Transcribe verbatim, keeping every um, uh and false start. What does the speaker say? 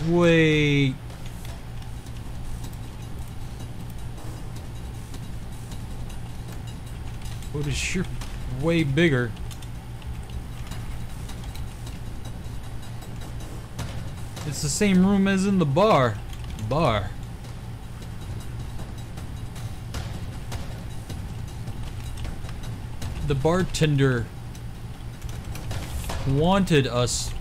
Wait. What is sure way bigger. It's the same room as in the bar. Bar. The bartender wanted us